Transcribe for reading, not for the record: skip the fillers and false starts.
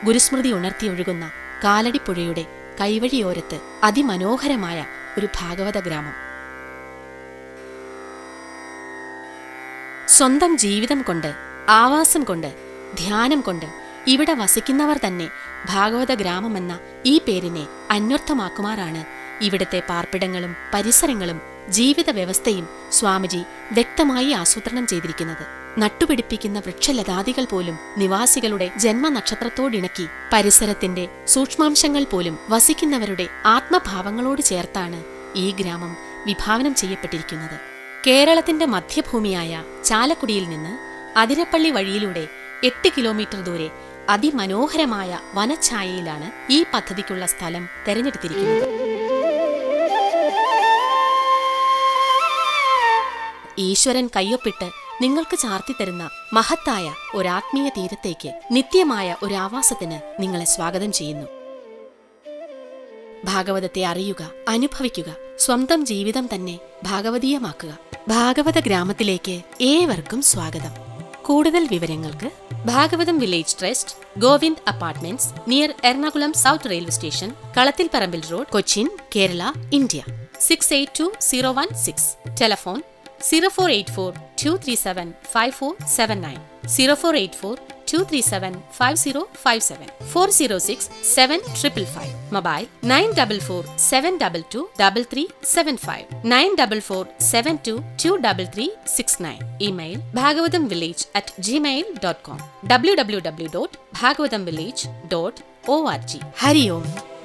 ഗുരുസ്മൃതി ഉണർത്തിയൊഴുകുന്ന കാലടിപ്പുഴയുടെ കൈവഴിയോരത്ത് അതിമനോഹരമായ ഒരു ഭാഗവത ഗ്രാമം. സ്വന്തം ജീവിതം കൊണ്ട്, ആവാസം കൊണ്ട്, ധ്യാനം കൊണ്ട് ഇവിടെ വസിക്കുന്നവർ തന്നെ ഭാഗവത ഗ്രാമമെന്ന ഈ പേരിനെ അന്വർത്ഥമാക്കുമാറാണ് ഇവിടുത്തെ പാർപ്പിടങ്ങളും പരിസരങ്ങളും ജീവിത വ്യവസ്ഥയും സ്വാമിജി വ്യക്തമായി ആസൂത്രണം ചെയ്തിരിക്കുന്നത്. നട്ടുപിടിപ്പിക്കുന്ന വൃക്ഷലതാദികൾ പോലും നിവാസികളുടെ ജന്മനക്ഷത്രത്തോടിണക്കി പരിസരത്തിന്റെ സൂക്ഷ്മാംശങ്ങൾ പോലും വസിക്കുന്നവരുടെ ആത്മഭാവങ്ങളോട് ചേർത്താണ് ഈ ഗ്രാമം വിഭാവനം ചെയ്യപ്പെട്ടിരിക്കുന്നത്. കേരളത്തിന്റെ മധ്യഭൂമിയായ ചാലക്കുടിയിൽ നിന്ന് അതിരപ്പള്ളി വഴിയിലൂടെ 8 കിലോമീറ്റർ ദൂരെ അതിമനോഹരമായ വനഛായയിലാണ് ഈ പദ്ധതിക്കുള്ള സ്ഥലം തെരഞ്ഞെടുത്തിരിക്കുന്നത്. ഈശ്വരൻ കയ്യൊപ്പിട്ട് നിങ്ങൾക്ക് ചാർത്തിത്തരുന്ന മഹത്തായ ഒരാത്മീയ തീരത്തേക്ക്, നിത്യമായ ഒരാവാസത്തിന് നിങ്ങളെ സ്വാഗതം ചെയ്യുന്നു. ഭാഗവതത്തെ അറിയുക, അനുഭവിക്കുക, സ്വന്തം ജീവിതം തന്നെ ഭാഗവതീയമാക്കുക. ഭാഗവത ഗ്രാമത്തിലേക്ക് ഏവർക്കും സ്വാഗതം. കൂടുതൽ വിവരങ്ങൾക്ക് Bhagavatam village trust, Govind apartments, near Ernakulam south railway station, Kalathilparambil road, Cochin, Kerala, India. 682016. Telephone 0484-237-5479, 0484-237-5057, 406-7555. Mobile 944-722-3375, 944-722-3369. Email bhagavatamvillage@gmail.com, www.bhagavatamvillage.org. Hari Om.